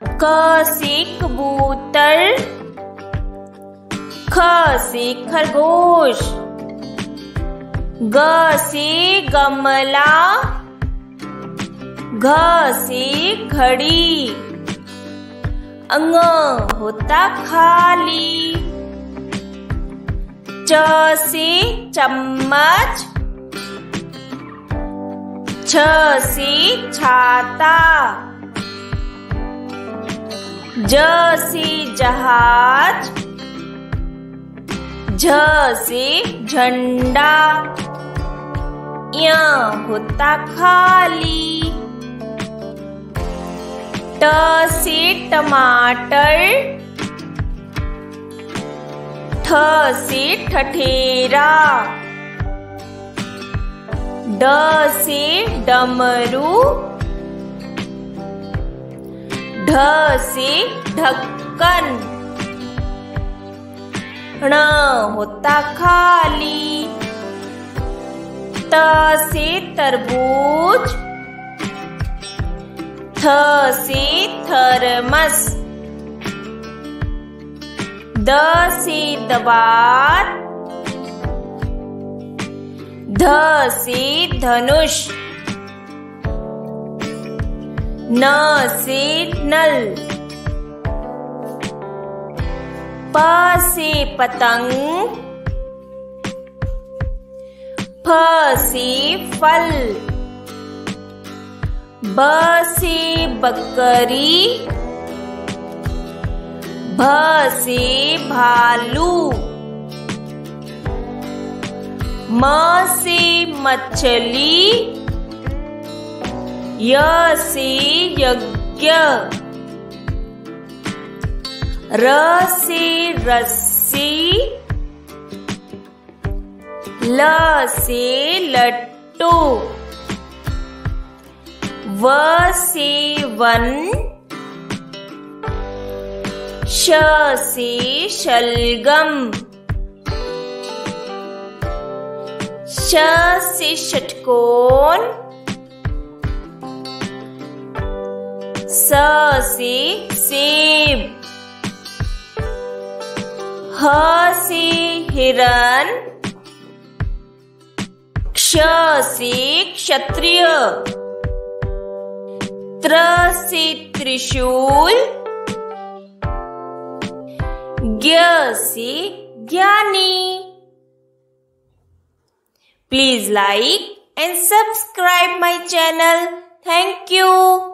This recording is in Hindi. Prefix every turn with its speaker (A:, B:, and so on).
A: क से कबूतर, ख से खरगोश, ग से गमला, घ से घड़ी, अंग होता खाली, च से चम्मच, छ से छाता, ज से जहाज, झ से झंडा, य होता खाली, ट से टमाटर, ठ से ठठेरा, ड से डमरू, ढ से ढक्कन, ण होता खाली, त से तरबूज, थ से थर्मस, द से दवात, ध से धनुष, न से नल, प से पतंग, फ से फल, ब से बकरी, भ से भालू, म से मछली, य से यज्ञ, र से रस्सी, ल से लट्टू, व से वन, श से शलगम, श से षटकोण, स से सेब, ह से हिरण, क्ष से क्षत्रिय, त्र से त्रिशूल, ज्ञ से ज्ञानी। Please like and subscribe my channel. Thank you.